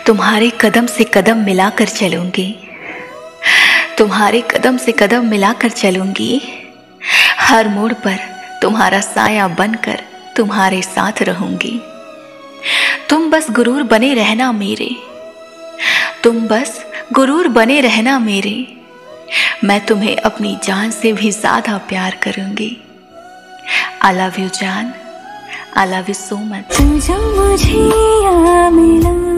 तुम्हारे कदम से कदम मिलाकर चलूंगी, तुम्हारे कदम से कदम मिलाकर चलूंगी। हर मोड़ पर तुम्हारा साया बनकर तुम्हारे साथ रहूंगी। तुम बस गुरूर बने रहना मेरे, तुम बस गुरूर बने रहना मेरे। मैं तुम्हें अपनी जान से भी ज्यादा प्यार करूंगी। I love you जान, I love you so much। तू जब मुझे यहाँ मिला